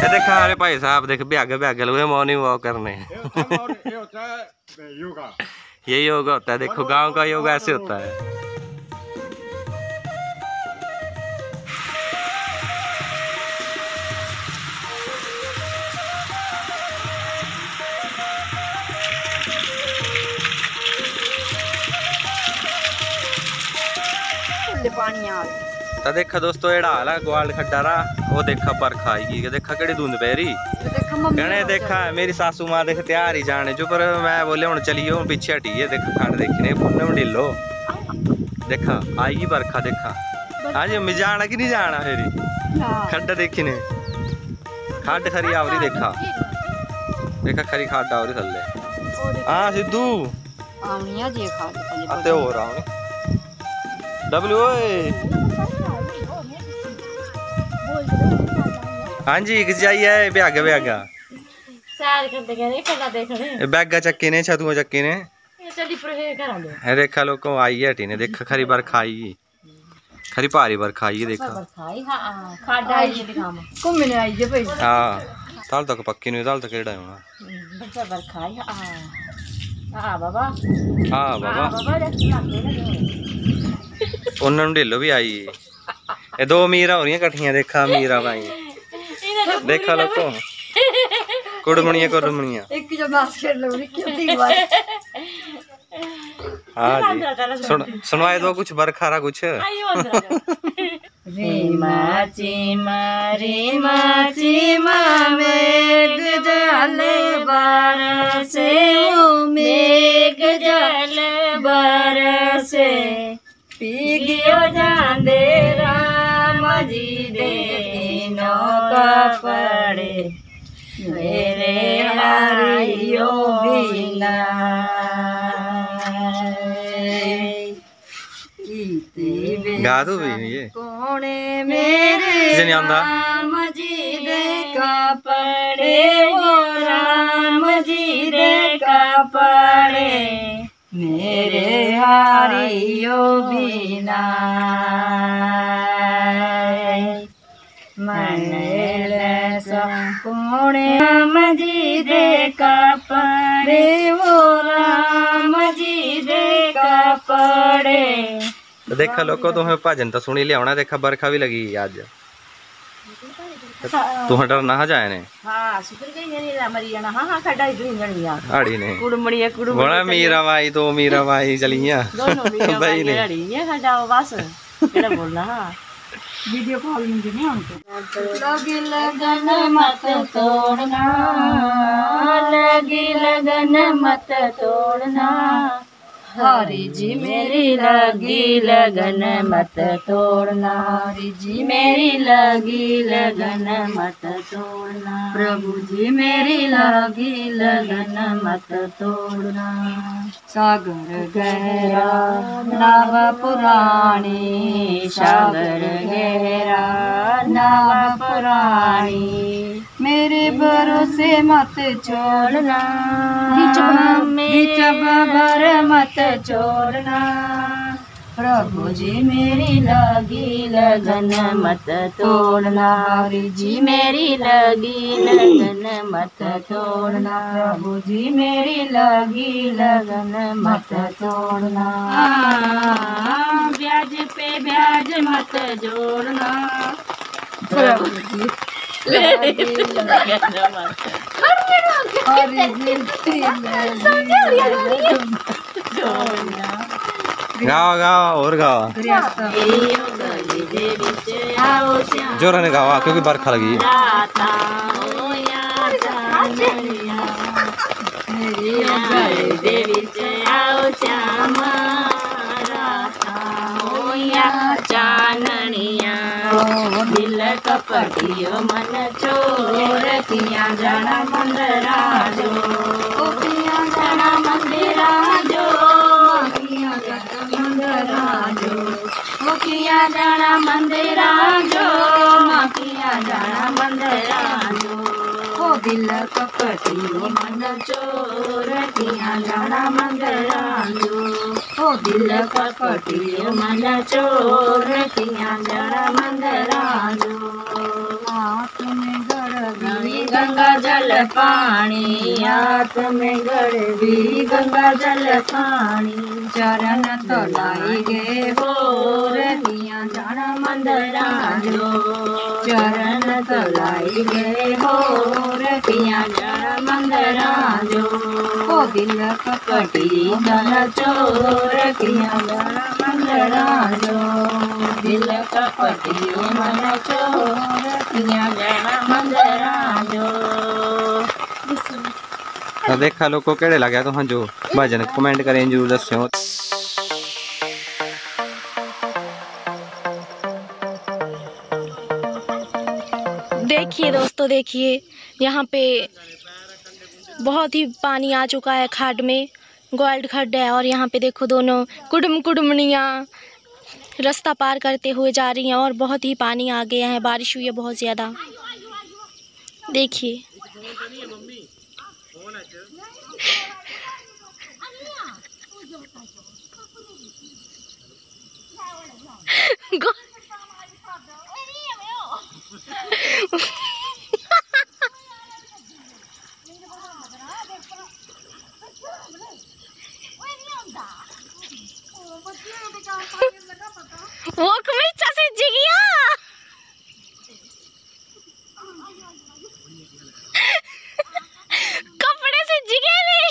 देखा अरे भाई साहब देख ब्याग ब्याग लगे मॉर्निंग वॉक करने। यही योगा होता है, देखो गांव का योगा ऐसे होता है। तो देखा दोस्तों एड़ा हाल है ग्वाल खड्डा रहा, वो देखा बरखा आएगी, देखा कड़ी धुंध पै रही कहने। देखा मेरी सासू माँ देख तैयार ही जाने जो, पर मैं बोले हूँ चलिए पीछे हटिए। देखा खड़ देखने पुण्य में ढिलो, देखा आएगी बरखा। देखा हाँ जी मैं जाना कि नहीं जाना फिर खड्डा देखने। खड्ड खरी आवरी देखा, देखा खरी खड्ड आवरी थल्ले। हाँ सिद्धू आते हो रहा हूँ डब्ल्यू। हाँ जी जाइए ब्यागा ब्यागा बैगा चक्के ने छतुआ चक्के ने। देखा लोग आई है हटी ने, देखा खरी बरखा आई, खरी भारी बरखा आई है। देखा हाँ ताल तक पक्की नहीं, ताल तक केड़ा होना। हाँ बाबा उन्होंने ढिलो भी आई। ये दो मीरा हो रही कट्ठियां, देखा मीरा भाई देखा लोग कुड़मणिया कुड़मणिया। हाँ जी सुनवाए दो कुछ बरखा रहा कुछ। रीमा चीमा मेघ जल बरसे, मेघ जल बरसे पीगियो जांदे राम जी दे कपड़े मेरे हरियो बिना। गा दो भी ये कोने मेरे राम जी दे कपड़े, वो राम जी दे कपड़े मेरे हरियो बिना। कोने राम जी दे कपड़े, वो राम जी दे कपड़े। तो देखा लोगों तुम्हें भजन तो सुनी लिया। देखा बरखा भी लगी आज, तुम्हें डर ना जाए ने। आड़ी ने बड़ा मीरा भाई तो मीरा भाई चलिया भाई ने वीडियो कॉल में लगी लगन मत तोड़ना, लगी लगन मत तोड़ना, हरि जी मेरी लगी लगन मत तोड़ना, हरि जी मेरी लगी लगन मत तोड़ना, प्रभु जी मेरी लगी लगन मत तोड़ना। सागर गहरा नाव पुरानी, सागर गहरा नाव पुरानी, मेरे भरोसे मत छोड़ना, बीच बबर मत छोड़ना, प्रभु जी मेरी लगी लगन मत तोड़ना, हरि जी मेरी लगी लगन मत तोड़ना, प्रभु जी मेरी लगी लगन मत तोड़ना। ब्याज पे ब्याज मत जोड़ना, प्रभु जी लगी लगन मत जोड़ना। गाओ गाओ और गाओ जोर ने गावा क्योंकि बरखा लगी। चाननिया दिल कपटियो मन चोर किया जाना मंदिरा जो, किया जाना मंदिरा जो, किया जाना मंदिरा जो, किया जाना मंदिरा जो, ओ दिल कपटियो मन चोर किया जाना मंदिरा जो, ओ दिल कपटियो मन चोर किया जाना मंदिरा जो। हाथ में गड़बी पानी हाथ में गड़बी गंगा जल पानी चरण तो लाई गे हो रतिया जाना मंदिरा जो चरण तो लाई गे हो रतिया जाना मंदिरा जो ओ दिल कपटी जन चोर किया जाना मंदिरा जो दिल कपटी मन चोर किया जाना मंदिरा जो। तो देखा लोग को केड़े लगे तो जो भजन कमेंट करें जरूर दस्यो। देखिए दोस्तों, देखिए यहाँ पे बहुत ही पानी आ चुका है खाड में, गोल्ड खड्ड है। और यहाँ पे देखो दोनों कुडुमनियाँ रास्ता पार करते हुए जा रही हैं और बहुत ही पानी आ गया है, बारिश हुई है बहुत ज़्यादा। देखिए वो कमीचा से जिगिया कपड़े से जिगे नहीं।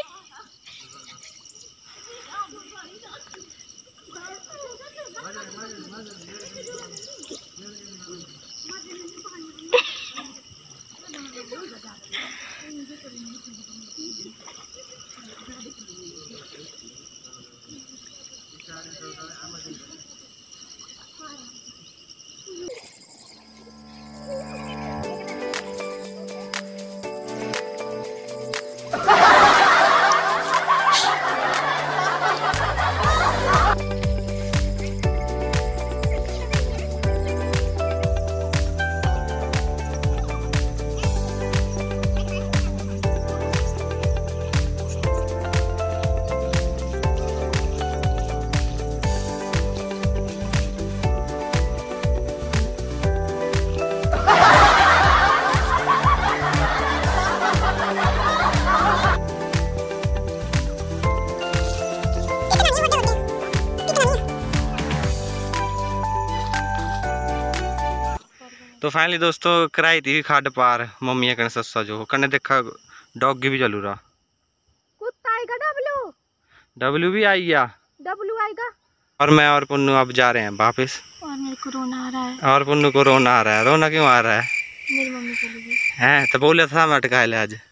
तो फाइनली दोस्तों कराई थी खाड पार मम्मी कने सस्सा जो कने देखा डॉगी भी चलू रहा। कुत्ता आएगा डब्लू भी आई गया, डब्लू आएगा। और मैं और पुन्नू अब जा रहे हैं वापस। और मेरे को रोना आ रहा है। और पुन्नू को रोना आ रहा है। रोना क्यों आ रहा है? मेरी मम्मी चली गई हैं तो बोले था मैं अटका ले आज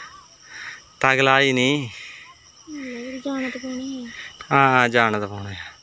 तगला ही नहीं। जाना तो पड़ना है। हाँ जाना तो पड़ना है।